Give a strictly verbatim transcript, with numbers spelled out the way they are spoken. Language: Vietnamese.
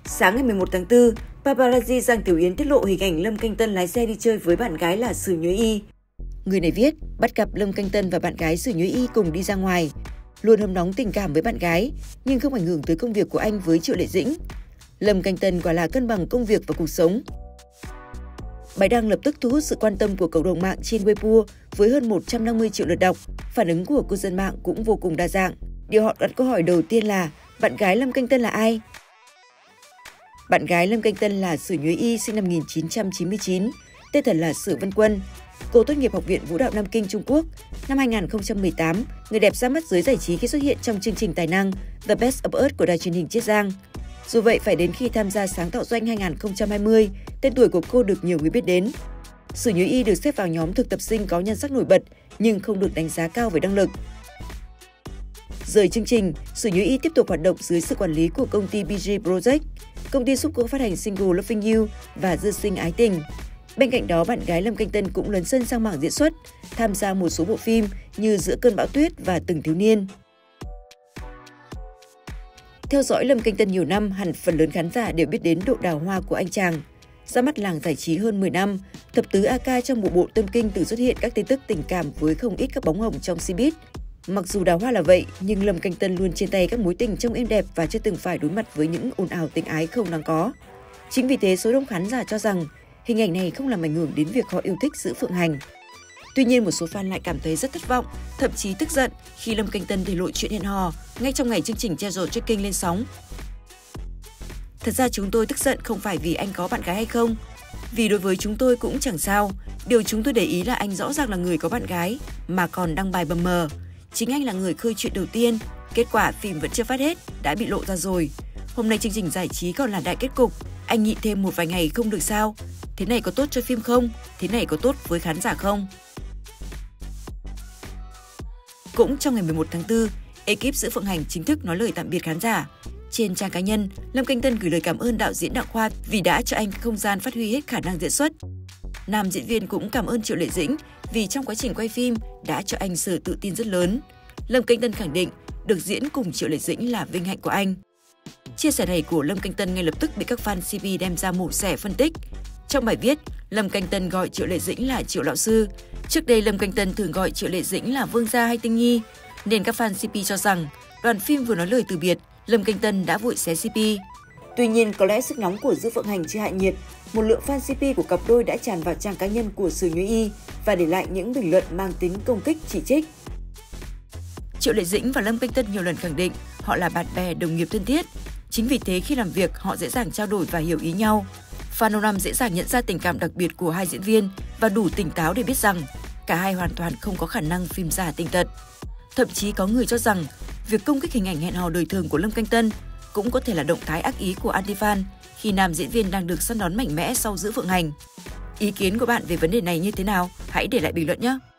Sáng ngày mười một tháng tư, paparazzi Giang Tiểu Yến tiết lộ hình ảnh Lâm Canh Tân lái xe đi chơi với bạn gái là Sử Nhuế Y. Người này viết, bắt gặp Lâm Canh Tân và bạn gái Sử Nhuế Y cùng đi ra ngoài. Luôn hâm nóng tình cảm với bạn gái, nhưng không ảnh hưởng tới công việc của anh với Triệu Lệ Dĩnh. Lâm Canh Tân quả là cân bằng công việc và cuộc sống. Bài đăng lập tức thu hút sự quan tâm của cộng đồng mạng trên Weibo với hơn một trăm năm mươi triệu lượt đọc. Phản ứng của cư dân mạng cũng vô cùng đa dạng. Điều họ đặt câu hỏi đầu tiên là bạn gái Lâm Canh Tân là ai? Bạn gái Lâm Canh Tân là Sử Nhuế Y sinh năm một nghìn chín trăm chín mươi chín, tên thật là Sử Vân Quân. Cô tốt nghiệp Học viện Vũ đạo Nam Kinh, Trung Quốc. Năm hai nghìn không trăm mười tám, người đẹp ra mắt giới giải trí khi xuất hiện trong chương trình tài năng The Best of Us của đài truyền hình Chiết Giang. Dù vậy, phải đến khi tham gia Sáng tạo doanh hai nghìn không trăm hai mươi, tên tuổi của cô được nhiều người biết đến. Sử Nhuế Y được xếp vào nhóm thực tập sinh có nhan sắc nổi bật nhưng không được đánh giá cao về năng lực. Rời chương trình, Sử Nhuế Y tiếp tục hoạt động dưới sự quản lý của công ty bê giê Project. Công ty giúp cô phát hành single Loving You và Dư Sinh Ái Tình. Bên cạnh đó, bạn gái Lâm Canh Tân cũng lấn sân sang mảng diễn xuất, tham gia một số bộ phim như Giữa Cơn Bão Tuyết và Từng Thiếu Niên. Theo dõi Lâm Canh Tân nhiều năm, hẳn phần lớn khán giả đều biết đến độ đào hoa của anh chàng. Ra mắt làng giải trí hơn mười năm, thập tứ a ca trong bộ bộ Tâm Kinh từng xuất hiện các tin tức tình cảm với không ít các bóng hồng trong showbiz. Mặc dù đào hoa là vậy, nhưng Lâm Canh Tân luôn trên tay các mối tình trông êm đẹp và chưa từng phải đối mặt với những ồn ào tình ái không đáng có. Chính vì thế, số đông khán giả cho rằng hình ảnh này không làm ảnh hưởng đến việc họ yêu thích Giữ Phượng Hành. Tuy nhiên, một số fan lại cảm thấy rất thất vọng, thậm chí tức giận khi Lâm Canh Tân để lộ chuyện hẹn hò ngay trong ngày chương trình Treasure Checking lên sóng. Thật ra chúng tôi tức giận không phải vì anh có bạn gái hay không, vì đối với chúng tôi cũng chẳng sao. Điều chúng tôi để ý là anh rõ ràng là người có bạn gái mà còn đăng bài bầm mờ. Chính anh là người khơi chuyện đầu tiên, kết quả phim vẫn chưa phát hết, đã bị lộ ra rồi. Hôm nay chương trình giải trí còn là đại kết cục, anh nhịn thêm một vài ngày không được sao? Thế này có tốt cho phim không? Thế này có tốt với khán giả không? Cũng trong ngày mười một tháng tư, ekip Giữ Phượng Hành chính thức nói lời tạm biệt khán giả. Trên trang cá nhân, Lâm Canh Tân gửi lời cảm ơn đạo diễn Đặng Khoa vì đã cho anh không gian phát huy hết khả năng diễn xuất. Nam diễn viên cũng cảm ơn Triệu Lệ Dĩnh vì trong quá trình quay phim đã cho anh sự tự tin rất lớn. Lâm Canh Tân khẳng định được diễn cùng Triệu Lệ Dĩnh là vinh hạnh của anh. Chia sẻ này của Lâm Canh Tân ngay lập tức bị các fan xê pê đem ra mổ xẻ phân tích. Trong bài viết, Lâm Canh Tân gọi Triệu Lệ Dĩnh là Triệu lão sư. Trước đây Lâm Canh Tân thường gọi Triệu Lệ Dĩnh là Vương gia hay Tinh Nhi, nên các fan xê pê cho rằng đoàn phim vừa nói lời từ biệt, Lâm Canh Tân đã vội xé xê pê. Tuy nhiên, có lẽ sức nóng của Giữ Phượng Hành chưa hạ nhiệt, một lượng fan xê pê của cặp đôi đã tràn vào trang cá nhân của Sử Nhuế Y và để lại những bình luận mang tính công kích, chỉ trích. Triệu Lệ Dĩnh và Lâm Canh Tân nhiều lần khẳng định họ là bạn bè, đồng nghiệp thân thiết. Chính vì thế khi làm việc họ dễ dàng trao đổi và hiểu ý nhau. Fan lâu năm dễ dàng nhận ra tình cảm đặc biệt của hai diễn viên và đủ tỉnh táo để biết rằng cả hai hoàn toàn không có khả năng phim giả tình tật. Thậm chí có người cho rằng việc công kích hình ảnh hẹn hò đời thường của Lâm Canh Tân cũng có thể là động thái ác ý của anti-fan khi nam diễn viên đang được săn đón mạnh mẽ sau Giữ Phượng Hành. Ý kiến của bạn về vấn đề này như thế nào? Hãy để lại bình luận nhé!